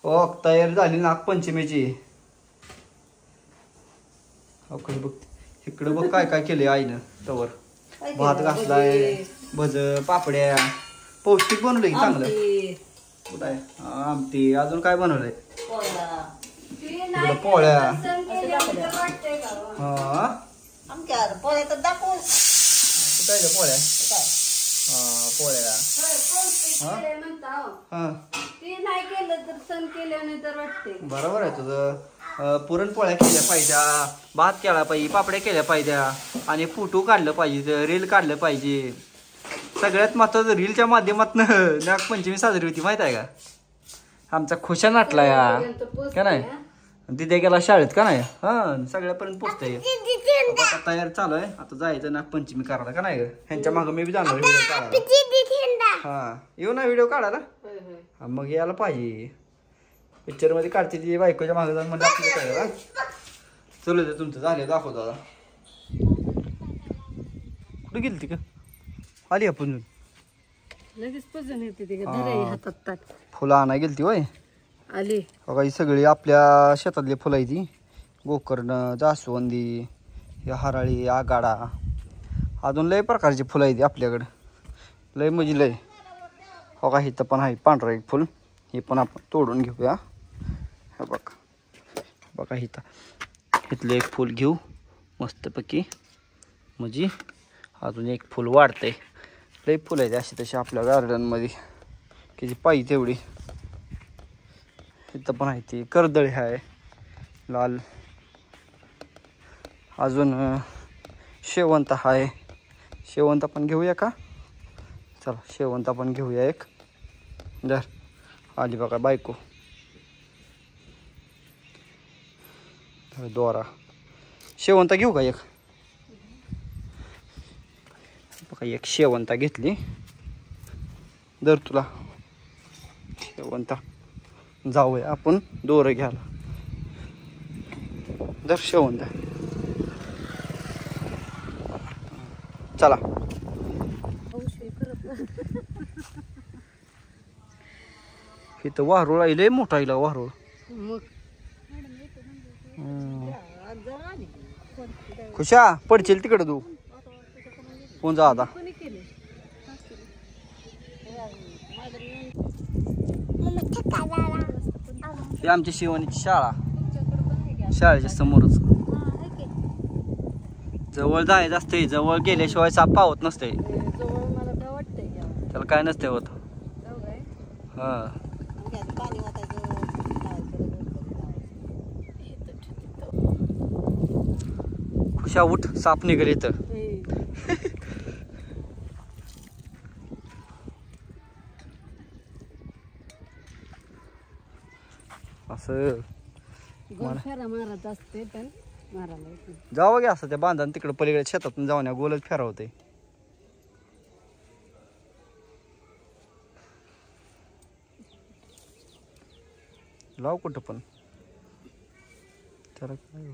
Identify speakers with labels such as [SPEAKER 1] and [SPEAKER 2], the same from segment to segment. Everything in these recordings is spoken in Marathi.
[SPEAKER 1] हो तयारी झाली नागपंचमीची. बघ इकडं बघ काय काय केलंय आईनं. तवर भात घातलाय, भज पापड्या, पौष्टिक बनवलंय की चांगलं. कुठं आहे आमटी? अजून काय बनवलंय? इकडं पोळ्या. हा
[SPEAKER 2] आमच्या पोळ्या तर दाखव.
[SPEAKER 1] कुठं आहे पोळ्या? हा पोळ्या. बरोबर आहे तुझं. पुरणपोळ्या केल्या पाहिजे, भात केला पाहिजे, पापड्या केल्या पाहिजे आणि फोटो काढलं पाहिजे, रील काढलं पाहिजे. सगळ्यात महत्वाचं रीलच्या माध्यमातून नागपंचमी साजरी होती माहित आहे का? आमचा खुशा नाटला या का नाही? तिथे गेला शाळेत का नाही? हा सगळ्यापर्यंत पोचतंय. आता तयार चालू आहे. आता जायचं नागपंचमी करायला का नाही? ह्यांच्या मागं मी बी जाणार व्हिडिओ काढायला. हा येऊ ना व्हिडिओ काढायला. हा मग यायला पाहिजे. पिक्चर मध्ये काढते ती बायकोच्या मागे जाऊन म्हणजे आपलं काय चलू दे तुमचं झालं दाखवतो आता. कुठे गेली ती का? आली आपण लगेच फुलं आणा गेली ती वय आली. बघा ही सगळी आपल्या शेतातली फुलं आहे ती. गोकर्ण, जास्वंदी, हराळी, आगाडा, अजून लय प्रकारची फुलं आहे ती आपल्याकडे. लय म्हणजे लय. बघा इथं पण आहे पांढरं एक फुल. हे पण आपण तोडून घेऊया. हे बघा इथलं एक फुल घेऊ मस्तपैकी. म्हणजे अजून एक फुल वाढतंय. लय फुलं आहेत अशी तशी आपल्या गार्डनमध्ये किती पाहिजे तेवढी. इथं पण आहे ती कर्दळी आहे लाल. अजून शेवंत आहे. शेवंत पण घेऊया का? चला शेवंत पण घेऊया एक. जर आली बघा बायको. दोरा शेवंत घेऊ का एक? बघा एक शेवंता घेतली. दर तुला शेवंता. जाऊया आपण दोरं घ्यायला. दर शेवंता. चला इथं वारूळ आहे लय मोठा आहे वारूळ. खुशा पडशील तिकडे तू. कोण जा आता? ही आमची शिवानीची शाळा. शाळेच्या समोरच. जवळ जायचं असते. जवळ गेल्याशिवाय साप पावत नसते. त्याला काय नसते होत. हा खुशा उठ साप निघेल इथं. असं मारत असते पण जावं गे असं त्या बांधा तिकडे पलीकडे शेतातून जाऊन गोलच फेरावते. लाव कुठं पण त्याला काय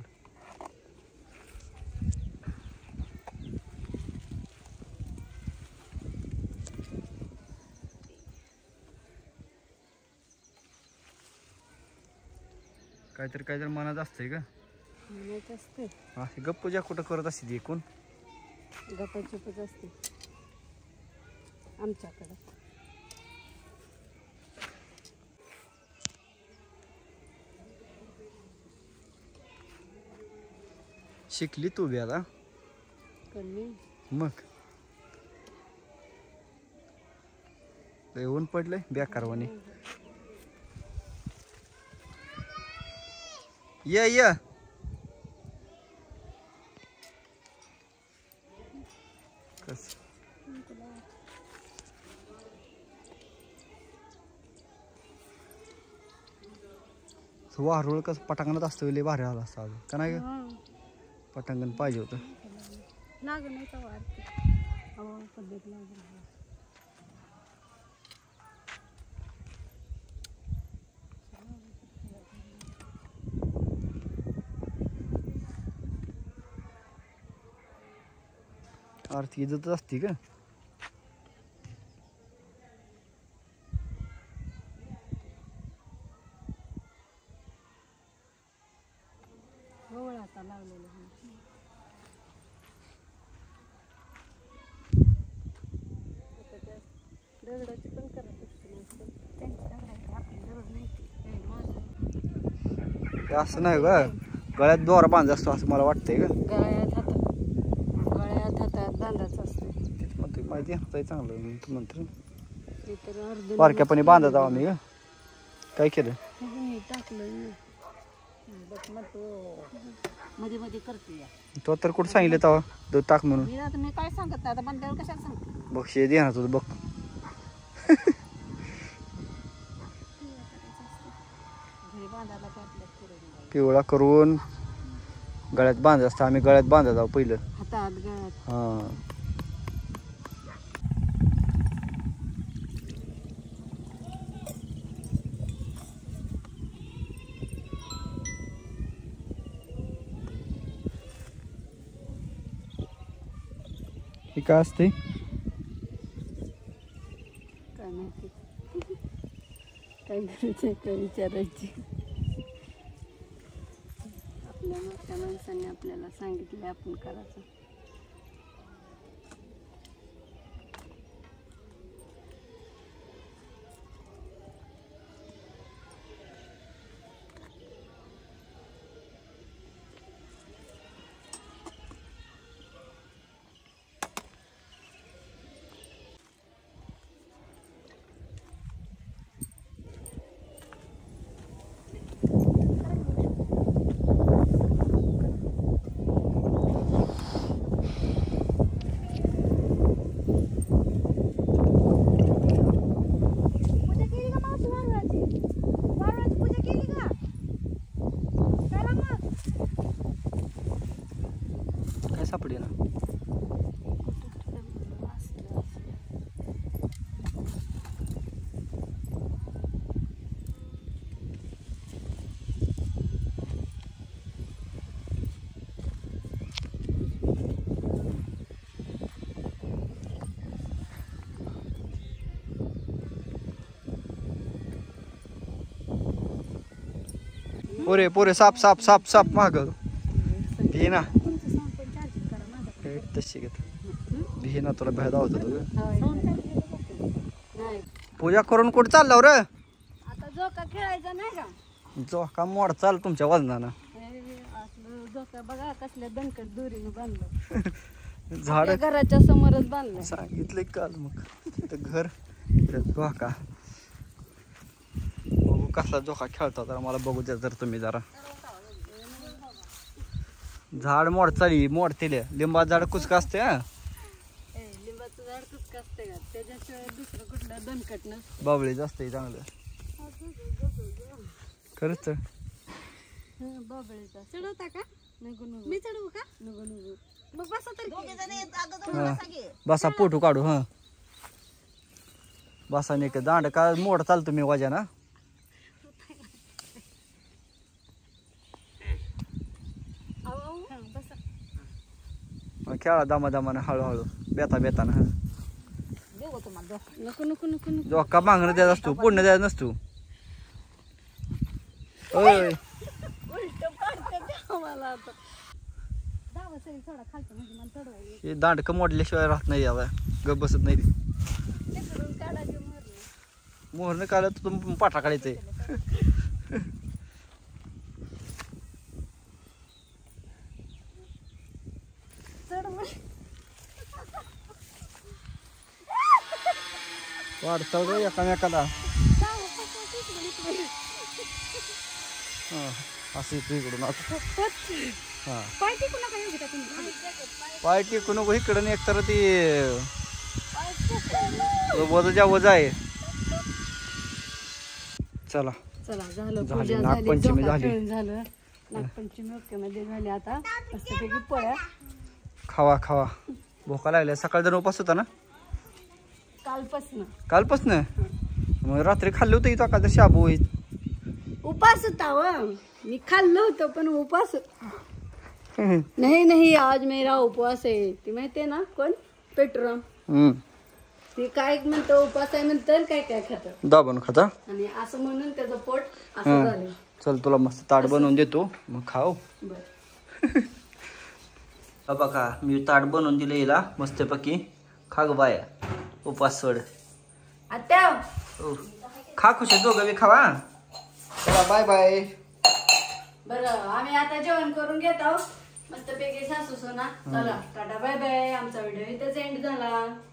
[SPEAKER 1] काहीतरी मनात असतंय का? असे गप्प ज्या कुठं करत असते ती कोण? गप्पच असते आमच्याकडे. शिकली तू बी आता मग. ऊन पडलंय बेकारवानी. ये कस वारुळ कसं पटांगणात असतं लय भारी आला असता का नाही ग? पटांगण पाहिजे होतं. आरती इज्जत असते का?
[SPEAKER 3] आता लावलेलं आहे. आता त्या दगडाची पण करत असते मस्त. त्यांची दगडाची आपली गरज नाही ती. हे माझं
[SPEAKER 1] हे असं नाही ग, गळ्यात दोरा बांध असतो असं मला वाटतंय ग.
[SPEAKER 3] गळ्यात हातात बांधायचं असतं.
[SPEAKER 1] म्हणतो माहिती आहे चांगलं तू म्हणतो
[SPEAKER 3] ते तर अर्ध
[SPEAKER 1] बारक्यापणी बांधत आहो आम्ही ग. काय केलं
[SPEAKER 3] टाकलं
[SPEAKER 2] मध्ये मध्ये करते
[SPEAKER 1] तो तर कुठं सांगितलं तेव्हा दूध टाक म्हणून.
[SPEAKER 2] मी आता मी काय सांगत नाही आता बंद्यावर कशाला सांगते.
[SPEAKER 1] बक्षीस दे ना तुझं बघ.
[SPEAKER 2] घरी बांधायला काय आपल्या पुढे
[SPEAKER 1] पिवळा करून गळ्यात बांधत असतं आम्ही. गळ्यात बांधत आहोत पहिलं.
[SPEAKER 3] हातात गळ्यात.
[SPEAKER 1] हां हे काय असते
[SPEAKER 3] काय माहिती काय करायचं काय विचारायची. आपल्या मोठ्या माणसांनी आपल्याला सांगितले आपण करायचं.
[SPEAKER 1] काय सापडे ना. पोरे पोरे साप साप साप साप माग भे ना. तशी घेत भे ना तुला भेदा होत पूजा करून कुठं चाललो रे.
[SPEAKER 3] आता झोका खेळायचा नाही का.
[SPEAKER 1] जो का मोड चाल तुमच्या वजनानं.
[SPEAKER 3] असलं झोका बघा कसल्या दणकट दोरीनं बांधलं.
[SPEAKER 1] झाड
[SPEAKER 3] घराच्या समोरच बांधलं.
[SPEAKER 1] सांगितले काल मग तिथं घर झोका बघू कसला झोका खेळता तर मला बघू द्या जर तुम्ही जरा. झाड मोड चाली मोडतेले लिंबा झाड कुचका असते. हा
[SPEAKER 3] लिंबाचं झाड कुचका असते का त्याच्याशिवाय दुसरं कुठलं दणकट नसतं.
[SPEAKER 1] बाबळीच असते चांगलं खरंच.
[SPEAKER 3] बाबळीचा चढवता का. नको नको मी चढवू का. नको नको मग बसा तरी.
[SPEAKER 2] दोघे जण अगं तुम्हाला सांगे
[SPEAKER 1] बसा फोटो काढू. हा बसा नाही का दांड का मोड चालतो मी वाजा ना. खेळा दामा दामानं हळूहळू बेता बेताना. हा
[SPEAKER 2] देऊ तुम्हाला
[SPEAKER 3] नको नको नको नको.
[SPEAKER 1] जोका मागणं द्यायचा असतो पुण्य द्यायचा नसतो. ओय
[SPEAKER 3] उलट पाडते मला आता. दावा सरी थोडा खालचं म्हणजे मला चढवायला.
[SPEAKER 1] हे दांडकं मोडल्याशिवाय राहत नाही याला गप बसत नाही.
[SPEAKER 3] तिकडून काढायचे मोरले.
[SPEAKER 1] मोहरनं काढलं तर तुम्ही पाठा काढायचंय. वाढता रे एकामेकाला. असं इकडं इकडून आता. हा
[SPEAKER 3] पाय टिकू नका येऊ घेता तुम्ही.
[SPEAKER 1] पाय टेकू नको इकडं एक तर ती वजच्या वजा आहे. चला
[SPEAKER 3] चला झालं
[SPEAKER 1] झाली,
[SPEAKER 3] पूजा
[SPEAKER 1] नागपंचमी
[SPEAKER 3] झोका
[SPEAKER 1] झाली.
[SPEAKER 3] खेळून झालं. नागपंचमी ओकेमध्ये झाली. आता मस्तपैकी पोळ्या
[SPEAKER 1] खावा खावा. भोका लागल्या. सकाळ जर उपास होता ना कालपासनं. मग रात्री खाल्लं होतं इथं का शाबू
[SPEAKER 3] उपास होता व मी खाल्लं होतं पण उपास नाही नाही आज मेरा उपवास आहे. ती माहितीये ना कोण पेट्रोल. ती काय म्हणतो उपास आहे म्हणतं काय काय खात
[SPEAKER 1] दाबून खाता.
[SPEAKER 3] आणि असं म्हणून त्याचं पोट असं झालं.
[SPEAKER 1] चल तुला मस्त ताट बनवून देतो मग खाऊ.
[SPEAKER 3] बर
[SPEAKER 1] बघा मी ताट बनवून दिलं हिला मस्तपैकी. खा ग बाया, उपास सोड.
[SPEAKER 3] आत्या
[SPEAKER 1] ओ, खा खुश दोघं बी खावा. चला बाय बाय.
[SPEAKER 3] बरं आम्ही आता जेवण करून घेत आहोत मस्तपैकी सासू सोना. चला टाटा बाय बाय. आमचा व्हिडिओ इथेच एंड झाला.